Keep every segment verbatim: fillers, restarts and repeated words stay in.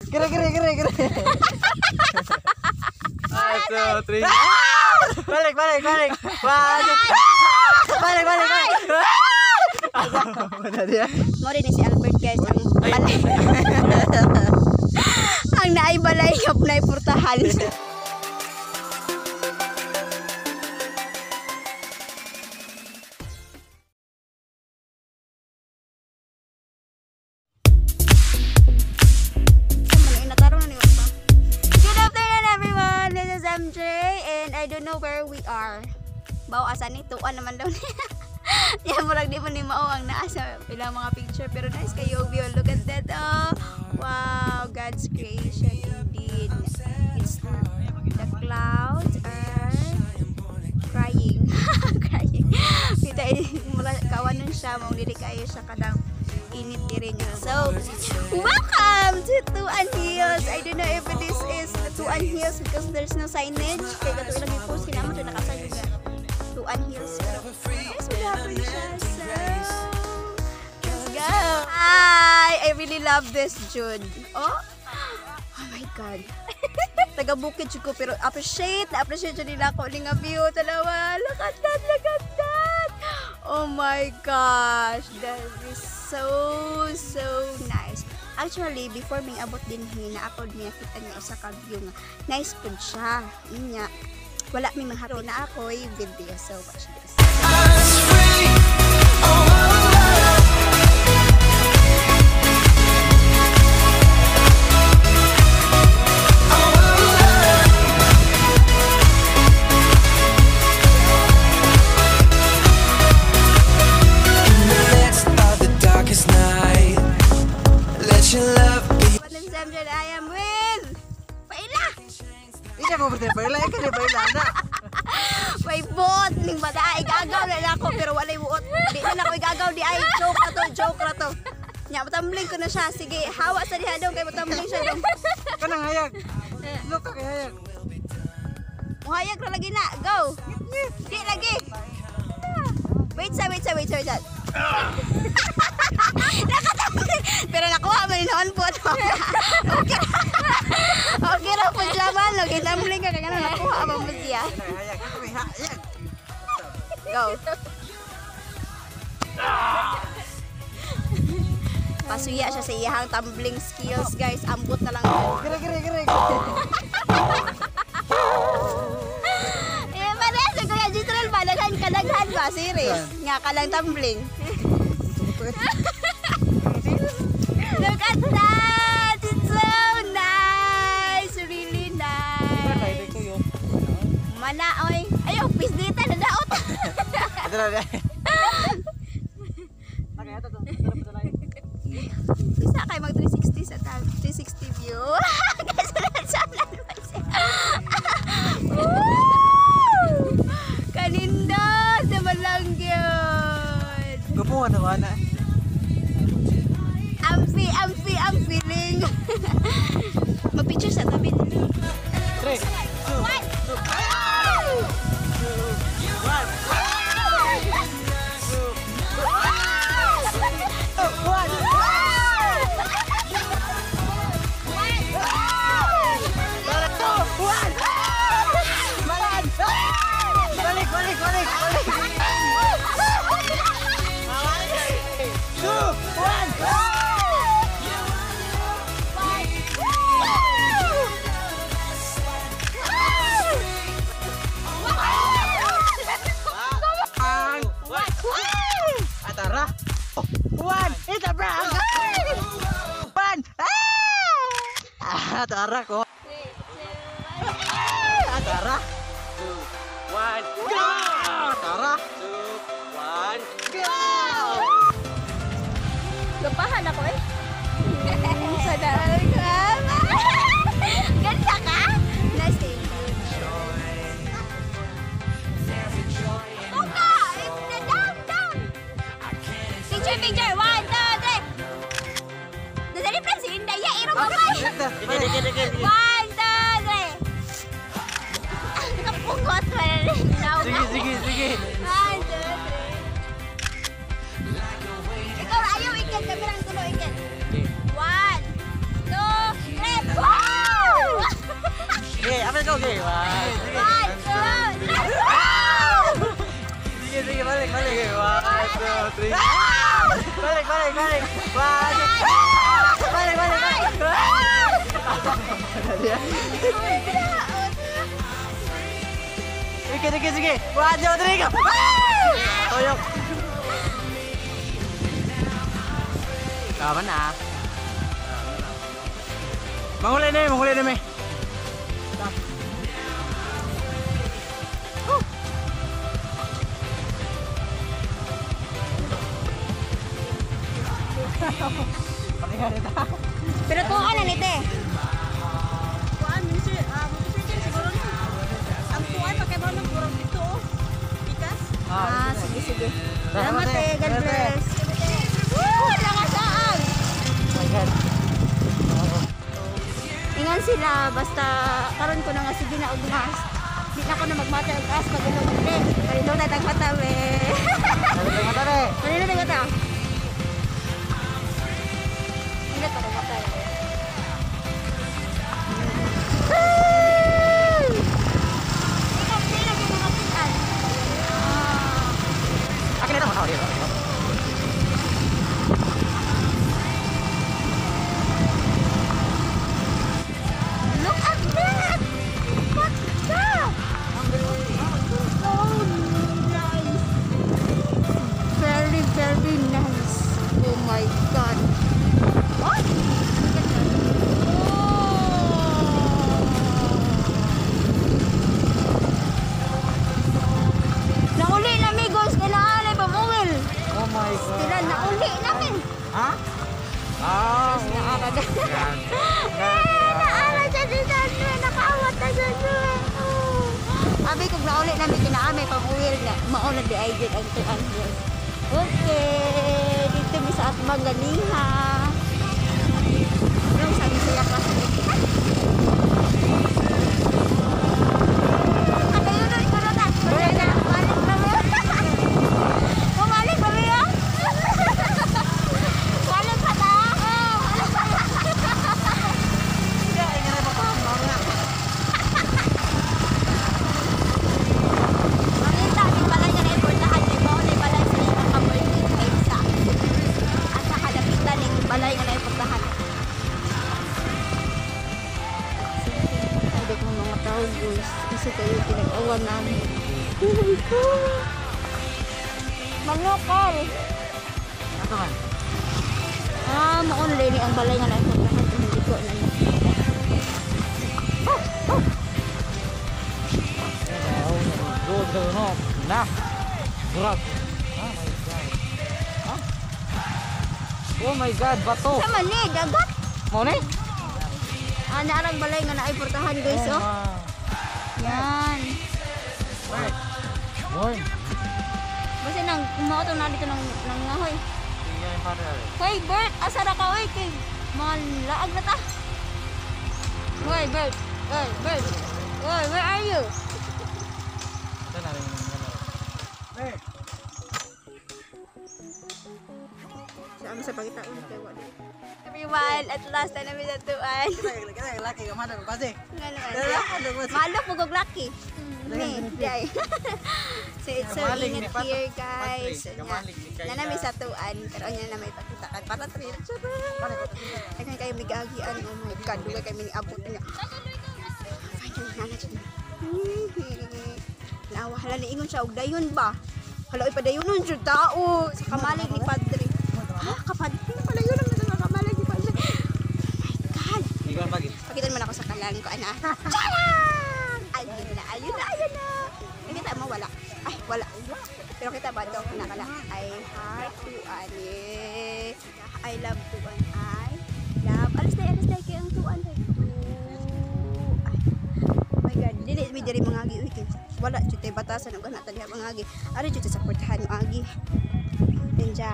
Kira kira kira kira. Satu, three. Balik balik balik. Balik. Balik balik balik. Mana dia? Mo rin si Albert guys ang balay. Ang naay balay yop naay purtahan. M J and I don't know where we are. Bawa asa ni tuan naman daw niya. Yan mo lang di mo ni mao ang naa sa ilang mga picture pero nice kayo view. Look at that. Oh, wow, God's creation indeed. It's the clouds are crying. Crying. Kita mula kawanon siya mong dili kayo siya kadang init diri niya. So, welcome to Tuan Hills. I don't know if this is Tuan Hills because there's no signage. Kaya gato ilang i-post kinamo siya nakasign nga Tuan Hills. Pero yes, wala pa siya. So, let's go. Hi! I really love this Jude. Oh? Oh my God. Taga-bukid ko pero appreciate na appreciate yun nila ko nga view. Talawa. Look at that. Look at that. Oh my gosh. That is so, so nice. Actually, before may abot din hina, ako niya kita niya usa ka view nga. Nice food siya. Inya. Wala may manghati na ako yung video. So, watch this. I am with Paila. Ika mo berde Paila, ika ni Paila na. May bot ning bata igagaw na ako pero walay buot. Di na ako igagaw di ay joke na to, joke na to. Nya matambling ko na siya. Sige, hawa sa diha daw kay matambling siya daw. Kanang hayag. Look kay hayag. Muhayag ra lagi na. Go. Di lagi. Wait sa wait sa wait sa wait. Pero nakuha mo noon po. Okay. Okay ra po laban, lagi tumbling ka kaya nakuha mo mo siya. Go. Pasuya siya sa iyang tumbling skills, guys. Ambot na lang. Kira kira kira. Eh, pare sa kuya Jitral ba daghan kadaghan ba series? Nga ka lang tumbling. Look at that! It's so nice! Really nice! Mana, oy! Ayaw, pisdita na daot! Ito na rin. Bisa kayo mag three sixty sa tag. three sixty view. Kanindot! Naman lang yun! Gupuan naman na. Ampi, ampi, am feeling. Mag-picture sa tabi. Three, two, one. Two, one. Balik, balik, balik, balik. Two, one. Atara. One, it's a prank. One. Ah, atara ko. Atara. Two, one, go. Atara. Two, one, go. Lupahan ako eh. Sadar ka. Ganda ka? Nice day. Tuka! Down, down! Picture, picture! One, two, three! Nadali pa si Inday. Ya, iro mo ba? One, two, three! Napungot mo na rin. Sige, sige, sige. One, two, three. Ikaw, ayaw ikan. Kamerang tulo ikan. One, two, three. go, okay. One, One, two, three. sige, sige, balik, balik. Okay, one, two, three. Balik, balik, balik. One, two, balik, balik, balik. Sige, sige, sige. One, two, three, go. Toyok. Kapan na? Manghuli na, manghuli na, may. Pero tuan na nite. Kuan minisi, ah, motorcycle siguro na. Ang kuan pakai ba ng kurang dito oh. Ikas. Ah, sige, sige. Salamat, Salamat eh, God Salamat, eh. bless. Woo! Langasaan! Ingan sila, basta karon ko na nga sige na og mas. Di na ko na magmata og gas pag ilo magde. Kanino tayo tagmata be. Salamat, tare. Kanino tayo mata? Hindi pa ko mata. Ikaw sila yung mga pitan. Ah. Akin na ito, makakawali. Look at that! What the? So nice! Very, very nice. Oh my God. What? Look at that. Oh. Nauli na amigos, kailangan ay pamuwil. Oh my God. Sila nauli namin. Ha? Ah, Naarad. yan. Naarad siya si Sanwe. Nakaawat na siya siya. Abi kung nauli namin kinaamay pamuwil na mauna di ay din ang tuan. Okay. Dito mi sa Atbang Ganiha. Pero sabi siya kasi. Ano yun na ikaw na ta? Balik na. Balik na mo. Bumalik ba mo yun? Balik pa ta? Makita, may balay ka na iportahan. May baon na balay sa ibang ka-birthday time sa. At sa kalapitan, yung balay ka na iportahan. Ay, kung mga tao, guys. Kasi kayo pinag-awan namin. Oh my God! Manokal! Ano man? Ah, ma-online ang balay nga na iportahan. Hindi ko na yun. Go, go, no. Na. Grab. Oh my God. Ha? Oh my God, bato. Sa mali, dagat! Mo ni? Ah, naarang balay nga na iportahan, guys, oh. Yan. Right. Boy. Basta nang kumato na dito ng, ng ngahoy. Tingnan yung pare. Hoy, Bert! Asa na ka, hoy? Kay malaag na ta. Hoy, Bert! Hoy, Bert! Hoy, where are you? Ito na rin yung ano. Eh. Saan sa pagkitaon kay wala. Everyone, at last na namin natuan. Kaya laki ka man kasi. Nga naman. Lalakad ako. Malok mo gog lucky. Me, day. So it's so Kamaling init ni Pato. here, guys. Patrick, So, kamaling ni Kayla. na namin sa tuan, pero anya na may pakitakan para three. Ay kan kayo migagian. Oh my God, dugay kami ni abot niya. Finally, nana dyan. Nawahala ni ingon siya og dayon ba? Hala ay padayonon jud tao sa kamalig ni Padre. Ha, kapadre na pala yun ang mga kamalig ni Padre. Oh my God. Ikaw pagi. Pakitan man ako sa kalang ko, ana. Chalang! Ayun na, ayun na, ayun na. Ay, kita mo, wala. Ay, wala. Pero kita ba ito, nakala. I heart to ani. I love to an I. Love. Alas na, alas na, kaya ang tuan. Ay, oh my God. Dili, may diri mga agi. Uy, wala, chute batasan. Ang ganatan niya mga agi. Ari, chute sa portahan mga agi. Tinja.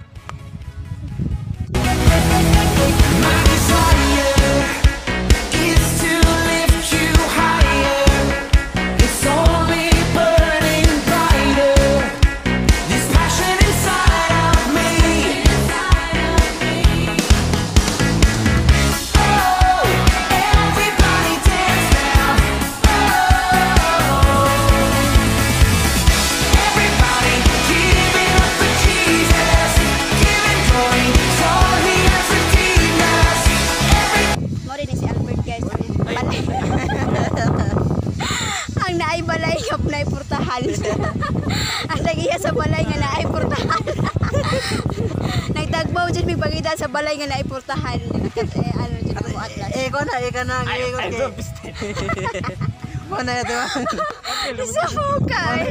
My desire is to lift you higher. It's only burning brighter. This passion inside of me. Oh, everybody dance now. Oh, portahan. Ang nagiya sa balay nga naay portahan. Nagtagbaw dyan may pagkita sa balay nga naay portahan. Eh, ano dyan mo atlas. Eh, ko na, ikaw na, ikaw I kay. love this thing. Ko na ito. Sa muka eh.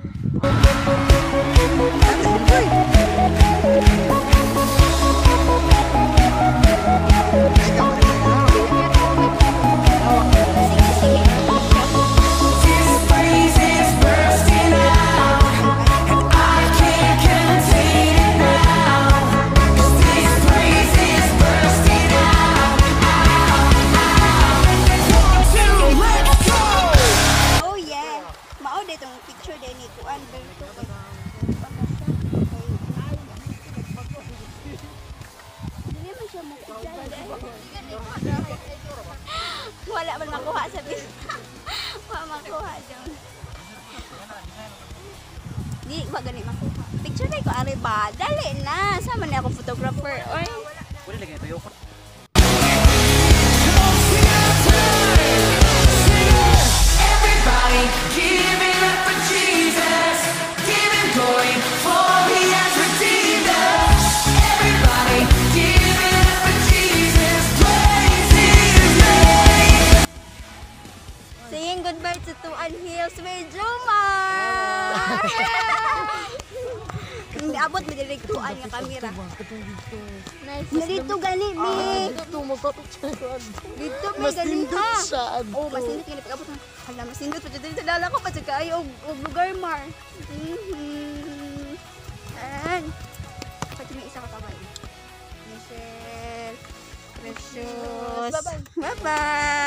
This breeze is bursting out, and I can't contain it now. 'Cause this breeze is bursting out, out, out. One, two, let's go. Oh yeah. Mao de tong picture de ni kuan Berto. Dili man siya mo wala man makuha sa bin. Wala makuha dyan. Di ba gani makuha? Picture na ko ari ba? Dali na. Sama ni ako photographer. Oy. Wala lagi ito yung Everybody give it up for Jesus. Give him glory for he has redeemed us. Everybody give it up for Jesus. Praise his name. Saying goodbye to Tuan Hills with Jomar. Hindi abot mo direct Tuan nga kamera. Na dito gani mi. Ito, magpapicture ko. Dito may gani ha. Oh, mas nindot gani pag abot na. Hala, mas nindot pa dito sa dala ko pa sa kayo og og lugar mar. Mhm. And pati may isa ka kabay. Michelle. Precious. Bye-bye. Bye-bye.